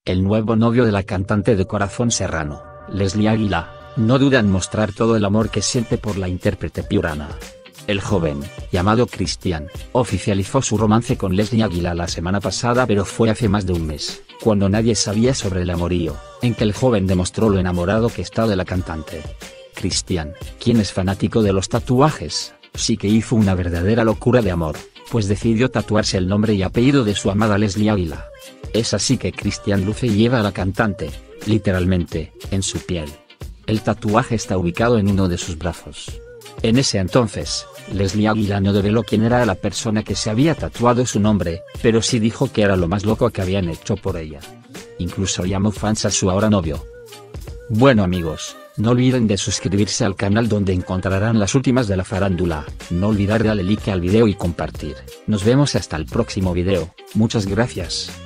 El nuevo novio de la cantante de corazón serrano, Leslie Águila, no duda en mostrar todo el amor que siente por la intérprete piurana. El joven, llamado Cristian, oficializó su romance con Leslie Águila la semana pasada, pero fue hace más de un mes, cuando nadie sabía sobre el amorío, en que el joven demostró lo enamorado que está de la cantante. Cristian, quien es fanático de los tatuajes, sí que hizo una verdadera locura de amor, pues decidió tatuarse el nombre y apellido de su amada Leslie Águila. Es así que Cristian luce y lleva a la cantante, literalmente, en su piel. El tatuaje está ubicado en uno de sus brazos. En ese entonces, Leslie Águila no develó quién era la persona que se había tatuado su nombre, pero sí dijo que era lo más loco que habían hecho por ella. Incluso llamó fans a su ahora novio. Bueno amigos, no olviden de suscribirse al canal donde encontrarán las últimas de la farándula, no olvidar darle like al video y compartir. Nos vemos hasta el próximo video, muchas gracias.